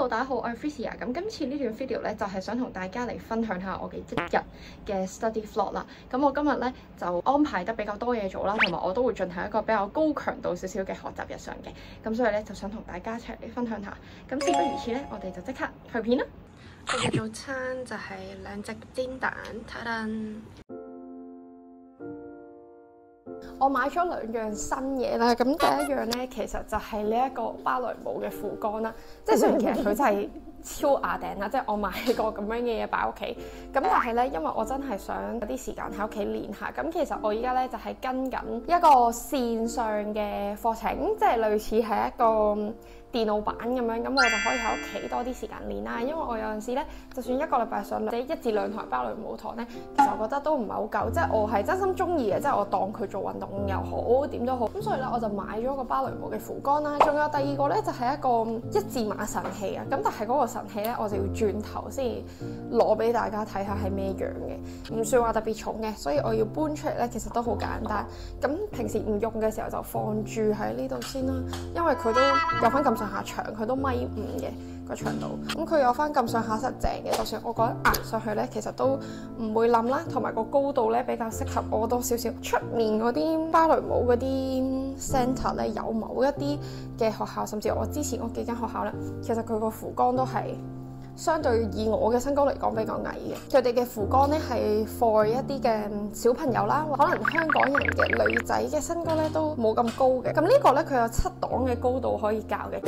Hello，大家好，我係 Freesia。咁今次呢段 video 咧，就係想同大家嚟分享下我嘅一日嘅 study vlog 啦。咁我今日咧就安排得比較多嘢做啦，同埋我都會進行一個比較高強度少少嘅學習日常嘅。咁所以咧就想同大家一齊嚟分享下。咁事不宜遲咧，我哋就即刻去片啦。我嘅早餐就係2隻煎蛋，睇睇。我買咗2樣新嘢啦，咁第一樣咧其實就係呢一個芭蕾舞嘅扶杆啦，即係雖然其實佢真係超牙頂啦，即係我買個咁樣嘅嘢擺屋企，咁但係咧因為我真係想有啲時間喺屋企練下，咁其實我依家咧就係跟緊一個線上嘅課程，即係類似係一個電腦版咁樣，咁我就可以喺屋企多啲時間練啦。因為我有陣時咧，就算一個禮拜上或者1至2堂芭蕾舞堂咧，其實我覺得都唔係好夠，即係我係真心中意嘅，即係我當佢做運動又好點都好。咁所以咧，我就買咗個芭蕾舞嘅扶杆啦。仲有第二個咧，就係一個1字馬神器啊。咁但係嗰個神器咧，我就要轉頭先攞俾大家睇下係咩樣嘅，唔算話特別重嘅，所以我要搬出嚟咧，其實都好簡單。咁平時唔用嘅時候就放住喺呢度先啦，因為佢都有翻咁上下長，佢都1.5米嘅個長度，咁佢有翻咁上下實正嘅，就算我覺得壓上去咧，其實都唔會冧啦，同埋個高度咧比較適合我多少少。出面嗰啲芭蕾舞嗰啲 centre 咧，有某一啲嘅學校，甚至我之前嗰幾間學校咧，其實佢個扶杆都係相對以我嘅身高嚟講比較矮嘅。佢哋嘅扶杆咧係 for 一啲嘅小朋友啦，可能香港人嘅女仔嘅身高咧都冇咁高嘅。咁呢個咧佢有7檔嘅高度可以教嘅。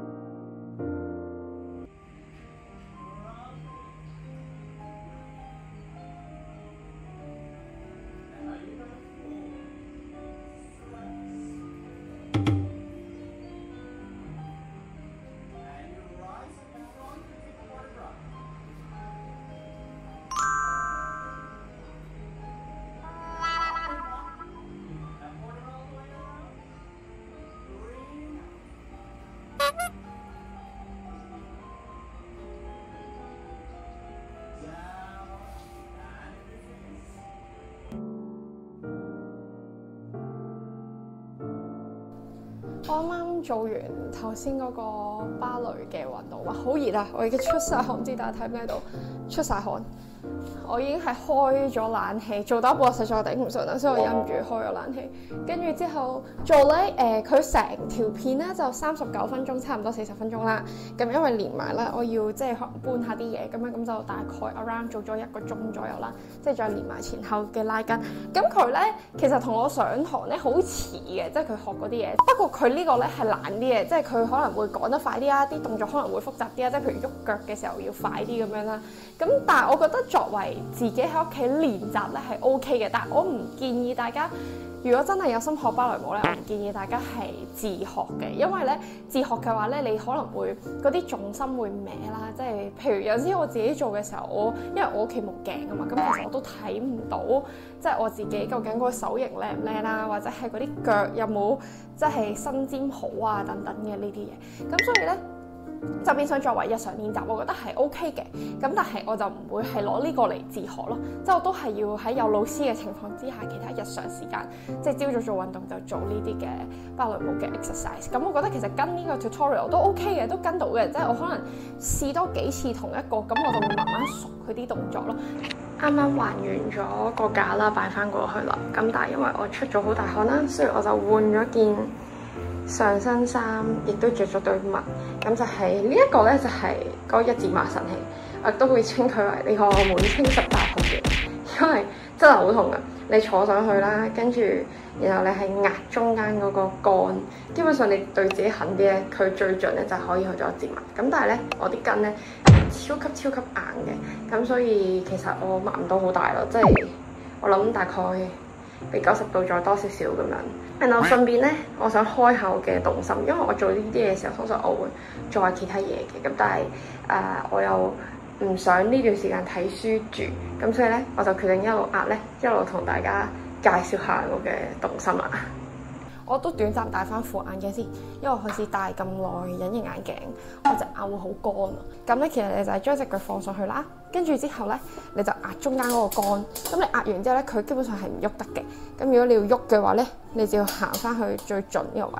我啱啱做完頭先嗰個芭蕾嘅運動，哇，好熱啊！我已經出晒汗，唔知大家睇唔睇到？出晒汗。我已經係開咗冷氣，做到一半實在頂唔順啦，所以我忍唔住開咗冷氣。跟住之後做咧，佢成條片咧就39分鐘，差唔多40分鐘啦。咁因為連埋咧，我要即係可能搬下啲嘢咁樣，咁就大概 around 做咗1個鐘左右啦。即係再連埋前後嘅拉筋。咁佢咧其實同我上堂咧好似嘅，即係佢學嗰啲嘢。不過佢呢個咧係難啲嘅，即係佢可能會講得快啲啊，啲動作可能會複雜啲啊，即係譬如喐腳嘅時候要快啲咁樣啦。咁但係我覺得作為自己喺屋企練習咧係 OK 嘅，但係我唔建議大家，如果真係有心學芭蕾舞咧，我唔建議大家係自學嘅，因為咧自學嘅話咧，你可能會嗰啲重心會歪啦，即係譬如有陣時我自己做嘅時候，因為我屋企冇鏡啊嘛，咁其實我都睇唔到，即係我自己究竟嗰個手型靚唔靚啦，或者係嗰啲腳有冇即係身尖好啊等等嘅呢啲嘢，咁所以咧。就變相作為日常練習，我覺得係 OK 嘅。咁但係我就唔會係攞呢個嚟自學咯，即係我都係要喺有老師嘅情況之下，其他日常時間，即係朝早做運動就做呢啲嘅芭蕾舞嘅 exercise。咁我覺得其實跟呢個 tutorial 都 OK 嘅，都跟到嘅。即係我可能試多幾次同一個，咁我就會慢慢熟佢啲動作咯。啱啱還完咗個架啦，擺翻過去啦。咁但係因為我出咗好大汗啦，所以我就換咗件上身衫，亦都着咗對襪，咁就係呢一個咧，就係嗰個1字馬神器，我亦都會稱佢為呢個滿清18號嘅，因為真係好痛噶。你坐上去啦，跟住然後你係壓中間嗰個桿，基本上你對自己狠啲咧，佢最盡咧就可以去咗1字馬。咁但係咧，我啲筋咧超級硬嘅，咁所以其實我擘唔到好大咯，即係我諗大概比90度再多少少咁樣。然後順便咧，我想開下我嘅動心，因為我做呢啲嘢嘅時候，通常我會做下其他嘢嘅。咁但係我又唔想呢段時間睇書住，咁所以咧，我就決定一路壓咧，一路同大家介紹下我嘅動心啦。我都短暫戴翻副眼鏡先，因為我開始戴咁耐隱形眼鏡，我隻眼會好乾啊。咁咧，其實你就係將隻腳放上去啦，跟住之後咧，你就壓中間嗰個桿。咁你壓完之後咧，佢基本上係唔喐得嘅。咁如果你要喐嘅話咧，你就要行翻去最盡呢個位，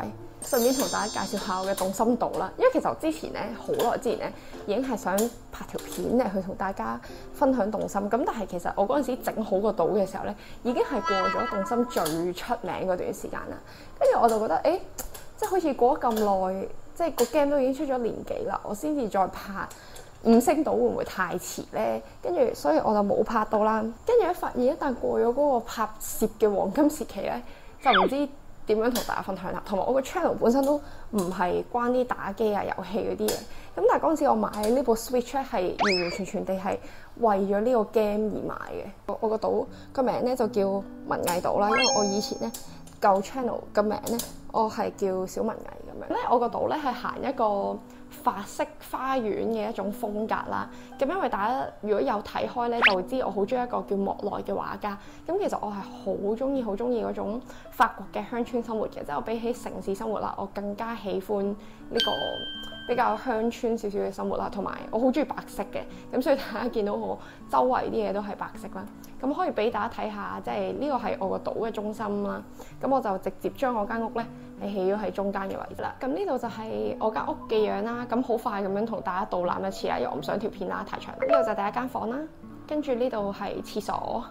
順便同大家介紹下我嘅動心島啦，因為其實我之前咧好耐之前咧已經係想拍條片咧去同大家分享動心，咁但係其實我嗰陣時整好個島嘅時候咧，已經係過咗動心最出名嗰段時間啦。跟住我就覺得即係好似過咗咁耐，即係個 game 都已經出咗年幾啦，我先至再拍五星島會唔會太遲咧？跟住所以我就冇拍到啦。跟住咧發現一旦過咗嗰個拍攝嘅黃金時期咧，就唔知點樣同大家分享啦，同埋我個 channel 本身都唔係關啲打機啊、遊戲嗰啲嘢，咁但係嗰陣時我買呢部 Switch 咧係完完全全地係為咗呢個 game 而買嘅。我個島個名咧就叫文藝島啦，因為我以前咧舊 channel 嘅名咧我係叫小文藝咁樣咧。我個島咧係行一個法式花園嘅一種風格啦，咁因為大家如果有睇開咧，就會知我好中意一個叫莫奈嘅畫家。咁其實我係好中意嗰種法國嘅鄉村生活嘅，即係我比起城市生活啦，我更加喜歡呢個比較鄉村少少嘅生活啦。同埋我好中意白色嘅，咁所以大家見到我周圍啲嘢都係白色啦。咁可以俾大家睇下，即係呢個係我個島嘅中心啦。咁我就直接將我間屋咧係起咗喺中間嘅位置啦。咁呢度就係我間屋嘅樣啦。咁好快咁樣同大家導覽一次啦，因為我唔想條片拉太長啦。呢度就第一間房啦，跟住呢度係廁所，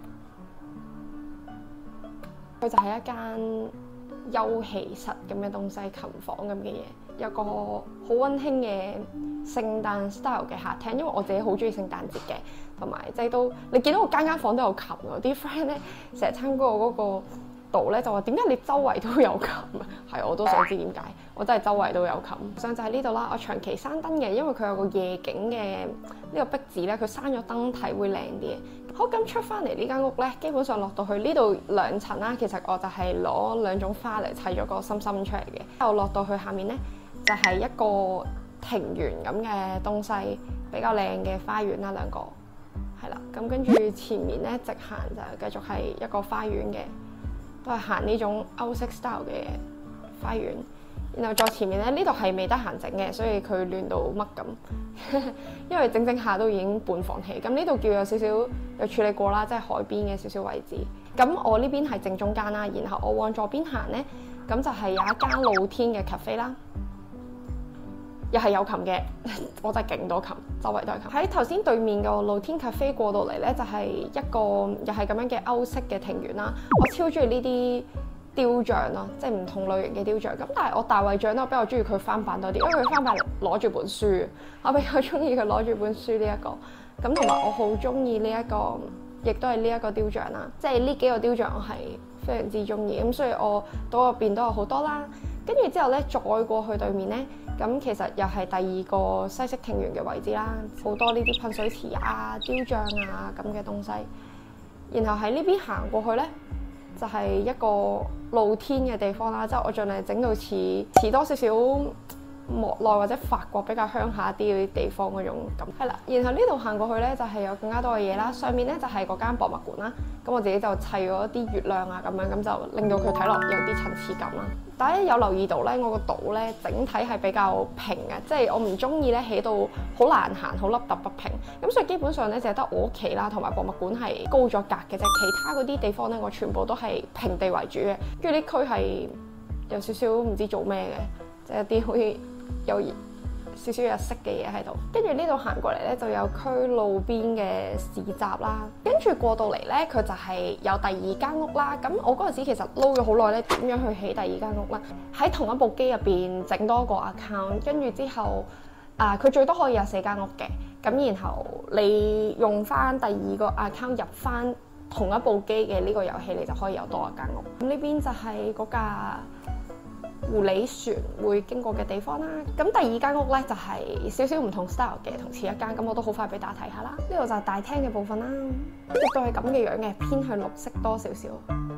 佢就係一間休憩室咁嘅東西，琴房咁嘅嘢，有個好溫馨嘅聖誕 style 嘅客廳，因為我自己好中意聖誕節嘅，同埋即係都你見到我間房都有琴㗎，啲 friend 咧成日參觀我嗰個度咧就話點解你周圍都有琴啊？係，我都想知點解，我真係周圍都有琴。上就喺呢度啦，我長期閂燈嘅，因為佢有個夜景嘅呢個壁紙咧，佢閂咗燈睇會靚啲嘅。好，咁出翻嚟呢間屋咧，基本上落到去呢度2層啦，其實我就係攞2種花嚟砌咗個心心出嚟嘅。之後落到去下面咧，就係一個庭園咁嘅東西，比較靚嘅花園啦，2個係啦。咁跟住前面咧直行就繼續係一個花園嘅。都係行呢種歐式 style 嘅花園，然後再前面咧呢度係未得閒整嘅，所以佢亂到乜咁，因為整下都已經半放棄。咁呢度叫有少少有處理過啦，即係海邊嘅少少位置。咁我呢邊係正中間啦，然後我往左邊行咧，咁就係有一間露天嘅 cafe 啦。又係有琴嘅，我真係勁多琴，周圍都係琴。喺頭先對面個露天 cafe 過到嚟咧，就係一個又係咁樣嘅歐式嘅庭園啦。我超中意呢啲雕像咯，即係唔同類型嘅雕像。咁但係我大衛像咧，我比較中意佢翻版多啲，因為佢翻版攞住本書，我比較中意佢攞住本書呢一個。咁同埋我好中意呢一個，亦都係呢一個雕像啦。即係呢幾個雕像我係非常之中意，咁所以我島入邊都有好多啦。跟住之後咧，再過去對面咧，咁其實又係第2個西式庭園嘅位置啦，好多呢啲噴水池啊、雕像啊咁嘅東西。然後喺呢邊行過去咧，就係一個露天嘅地方啦，即係我盡量整到似多少少莫奈或者法國比較鄉下啲嗰啲地方嗰種感覺。係啦，然後呢度行過去咧，就係有更加多嘅嘢啦。上面咧就係嗰間博物館啦，咁我自己就砌咗啲月亮啊咁樣，咁就令到佢睇落有啲層次感啦。大家有留意到咧，我個島咧整體係比較平嘅，即係我唔中意咧起到好難行、好凹凸不平。咁所以基本上咧，淨係得我屋企啦，同埋博物館係高咗格嘅啫。其他嗰啲地方咧，我全部都係平地為主嘅。跟住啲區係有少少唔知做咩嘅，即係一啲好似有少少日式嘅嘢喺度。跟住呢度行過嚟咧，就有區路邊嘅市集啦。跟住過到嚟咧，佢就係有第2間屋啦。咁我嗰陣時其實撈咗好耐咧，點樣去起第2間屋咧？喺同一部機入邊整多個 account，跟住之後佢最多可以有4間屋嘅。咁然後你用翻第2個 account 入翻同一部機嘅呢個遊戲，你就可以有多1間屋。咁呢邊就係嗰架狐狸船會經過嘅地方啦。咁第2間屋咧就係少少唔同 style 嘅，同前一間。咁我都好快俾大家睇下啦。呢度就係大廳嘅部分啦，亦都係咁嘅樣嘅，偏向綠色多少少。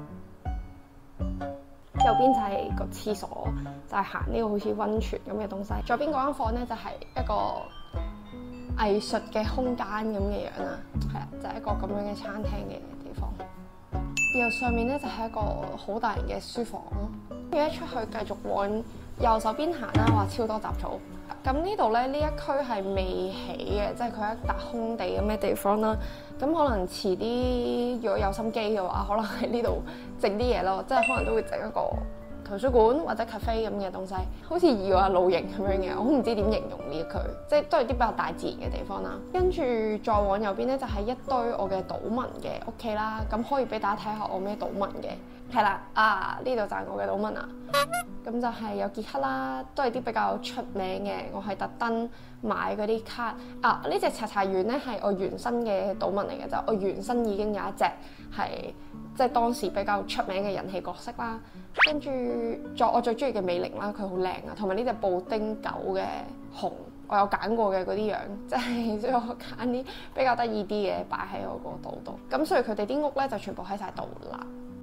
右邊就係個廁所，就係行呢個好似溫泉咁嘅東西。左邊嗰間房咧就係一個藝術嘅空間咁嘅樣啦，係啊，就係一個咁樣嘅餐廳嘅地方。然後上面咧就係一個好大型嘅書房。跟住一出去繼續往右手邊行啦，話超多雜草。咁呢度咧呢一區係未起嘅，即係佢係一笪空地咁嘅地方啦。咁可能遲啲如果有心機嘅話，可能喺呢度整啲嘢咯，即係可能都會整一個圖書館或者 cafe 咁嘅東西，好似以我露營咁樣嘅，我唔知點形容呢一區，即係都係啲比較大自然嘅地方啦。跟住再往右邊咧就係一堆我嘅島民嘅屋企啦，咁可以俾大家睇下我咩島民嘅。係啦，呢度就係我嘅島民啊，咁就係有傑克啦，都係啲比較出名嘅。我係特登買嗰啲卡呢隻茶茶園咧係我原生嘅島民嚟嘅，就我原生已經有一隻係即係當時比較出名嘅人氣角色啦。跟住我最中意嘅美玲啦，佢好靚啊，同埋呢隻布丁狗嘅熊，我有揀過嘅嗰啲樣，即係所以我揀啲比較得意啲嘅擺喺我個島度。咁所以佢哋啲屋咧就全部喺晒度啦。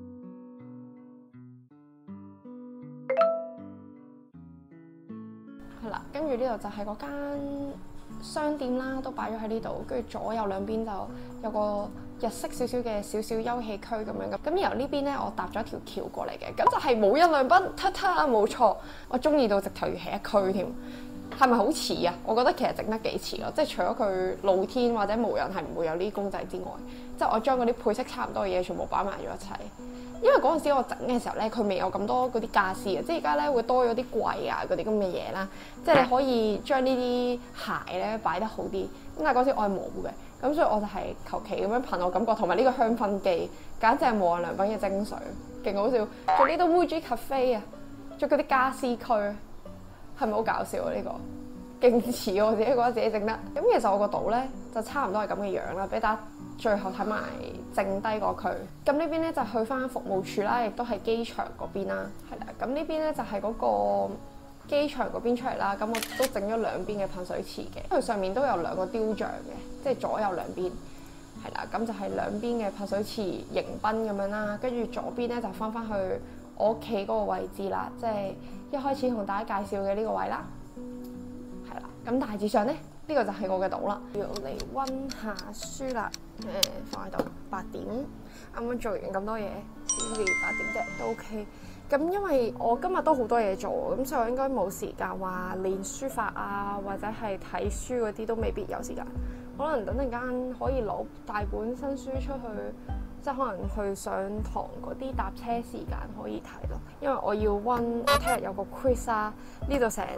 係啦，跟住呢度就係嗰間商店啦，都擺咗喺呢度。跟住左右兩邊就有個日式少少嘅少少休憩區咁樣。咁由呢邊咧，我搭咗一條橋過嚟嘅，咁就係無印良品，冇錯，我中意到直頭要起一區添。係咪好似啊？我覺得其實整得幾似咯，即係除咗佢露天或者無人係唔會有呢啲公仔之外，即係我將嗰啲配色差唔多嘅嘢全部擺埋咗一齊。因為嗰陣時我整嘅時候咧，佢未有咁多嗰啲傢俬啊，即係而家咧會多咗啲櫃啊嗰啲咁嘅嘢啦，即係你可以將呢啲鞋咧擺得好啲。咁但係嗰時我係冇嘅，咁所以我就係求其咁樣憑我感覺，同埋呢個香薰機簡直係無印良品嘅精髓，勁好笑。仲呢度 Muji Cafe 啊，仲嗰啲家私區，係咪好搞笑啊？呢個勁似我自己覺得自己整得。咁其實我個島咧就差唔多係咁嘅樣啦，俾大家最後睇埋剩低個區。咁呢邊咧就去翻服務處啦，亦都係機場嗰邊啦。係啦，咁呢邊咧就係嗰個機場嗰邊出嚟啦。咁我都整咗兩邊嘅噴水池嘅，佢上面都有兩個雕像嘅，即係左右兩邊。係啦，咁就係兩邊嘅噴水池迎賓咁樣啦。跟住左邊咧就翻翻去我屋企嗰個位置啦，即係一開始同大家介紹嘅呢個位啦。係啦，咁大致上咧，呢個就係我嘅島啦。要嚟溫下書啦，放喺度8點，啱啱做完咁多嘢，先至8點啫，都 OK。咁因為我今日都好多嘢做，咁所以我應該冇時間話練書法啊，或者係睇書嗰啲都未必有時間。可能等陣間可以攞大本新書出去，即係可能去上堂嗰啲搭車時間可以睇咯。因為我要溫，我聽日有個 quiz 啊，呢度成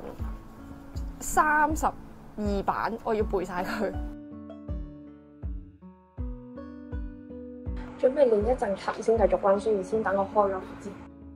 32版，我要背晒佢。準備練一陣琴先，繼續溫書，先等我開咗先。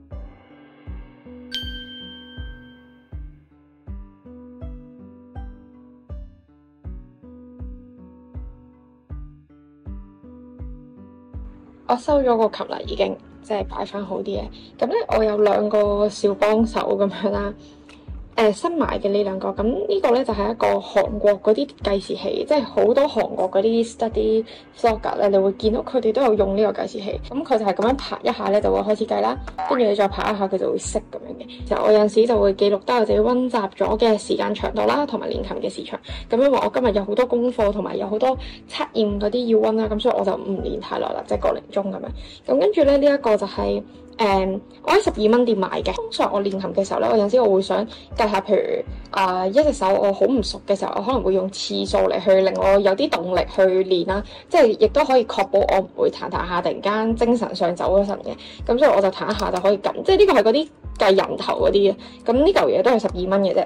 我收咗個琴啦，已經即係擺翻好啲嘢。咁咧，我有兩個小幫手咁樣啦。新買嘅呢兩個，咁呢個咧就係一個韓國嗰啲計時器，即係好多韓國嗰啲 study vlogger 咧，你會見到佢哋都有用呢個計時器。咁佢就係咁樣拍一下咧，就會開始計啦。跟住你再拍一下，佢就會熄咁樣嘅。其實我有陣時就會記錄低我自己溫習咗嘅時間長度啦，同埋練琴嘅時長。咁因為我今日有好多功課，同埋有好多測驗嗰啲要溫啦，咁所以我就唔練太耐啦，即係個零鐘咁樣。咁跟住咧，呢一個就係我喺12蚊店買嘅。通常我練琴嘅時候咧，我有陣時我會想計下，譬如一隻手我好唔熟嘅時候，我可能會用次數嚟去令我有啲動力去練啦，即係亦都可以確保我唔會彈下突然間精神上走咗神嘅。咁所以我就彈一下就可以撳，即係呢個係嗰啲計人頭嗰啲嘅。咁呢嚿嘢都係12蚊嘅啫。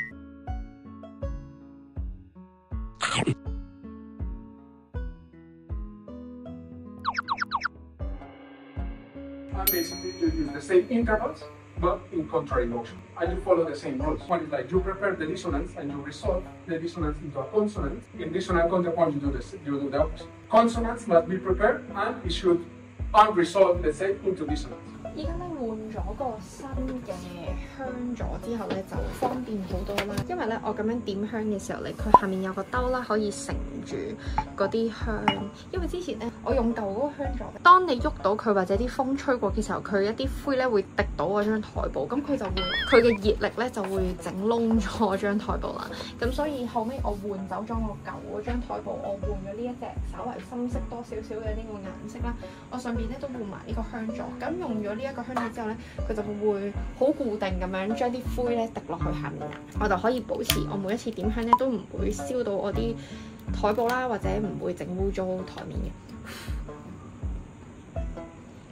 Basically, you use the same intervals, but in contrary motion. And you follow the same rules. One is like you prepare the dissonance and you resolve the dissonance into a consonant. In dissonant counterpoint, you do the opposite. Consonants must be prepared and it should unresolved, let's say, into dissonance. 依家咧換咗個新嘅香咗之後咧，就方便好多啦。因為咧我咁樣點香嘅時候咧，佢下面有個兜啦，可以承住嗰啲香。因為之前咧我用舊嗰個香咗，當你喐到佢或者啲風吹過嘅時候，佢一啲灰咧會滴到嗰張台布，咁佢就會佢嘅熱力咧就會整燶咗嗰張台布啦。咁所以後尾我換走咗我舊嗰張台布，我換咗呢一隻稍為深色多少少嘅呢個顏色啦。我上邊咧都換埋呢個香咗，咁用咗呢一個香咗之後咧，佢就會好固定咁樣將啲灰咧滴落去下面，我就可以保持我每一次點香咧都唔會燒到我啲台布啦，或者唔會整污糟台面嘅。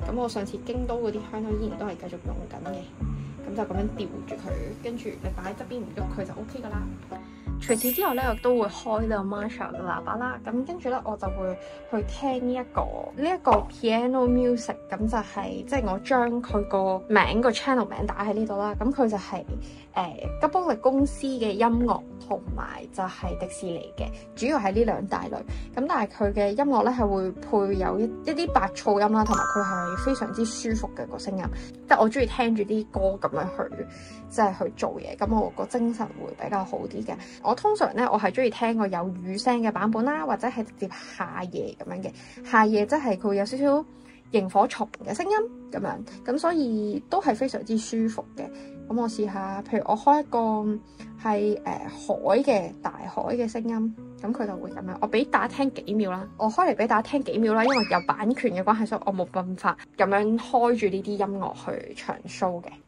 咁我上次京都嗰啲香都依然都係繼續用緊嘅，咁就咁樣吊住佢，跟住你擺喺側邊唔喐佢就 OK 噶啦。除此之外咧，我都會開呢個 Marshall 嘅喇叭啦。咁跟住咧，我就會去聽呢一個 piano music。咁就係即係我將佢個名個 channel 名打喺呢度啦。咁佢就係吉卜力公司嘅音樂，同埋就係迪士尼嘅，主要係呢兩大類。咁但係佢嘅音樂咧係會配有一啲白噪音啦，同埋佢係非常之舒服嘅個聲音。即係我中意聽住啲歌咁樣即係去做嘢，咁我個精神會比較好啲嘅。我通常咧，我係中意聽個有雨聲嘅版本啦，或者係直接夏夜咁樣嘅。夏夜即係佢會有少少螢火蟲嘅聲音咁樣，咁所以都係非常之舒服嘅。咁我試下，譬如我開一個係海嘅大海嘅聲音，咁佢就會咁樣。我俾大家聽幾秒啦，我開嚟俾大家聽幾秒啦，因為有版權嘅關係，所以我冇辦法咁樣開住呢啲音樂去長 show 嘅。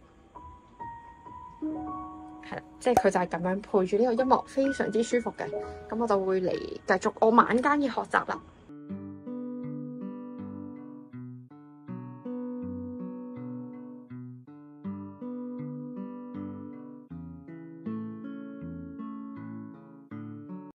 係啦，即係佢就係咁樣配住呢個音樂，非常之舒服嘅。咁我就會嚟繼續我晚間嘅學習啦。